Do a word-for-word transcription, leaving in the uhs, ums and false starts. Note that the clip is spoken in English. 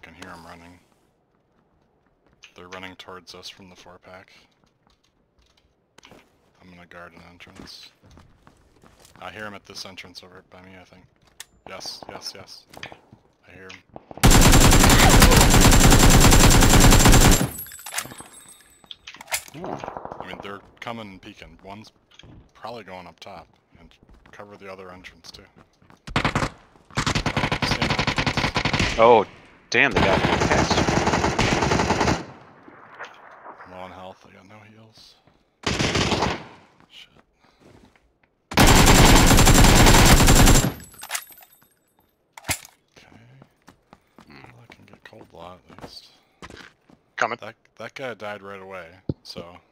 can hear them running. They're running towards us from the four pack. I'm gonna guard an entrance. I hear him at this entrance over by me, I think. Yes, yes, yes. I hear him. I mean, they're coming and peeking. One's probably going up top, and cover the other entrance too. Same entrance. Oh, damn, they got me past. Low on health, I got no heals. Shit. Okay. Well, I can get cold law at least. Coming. That that guy died right away, so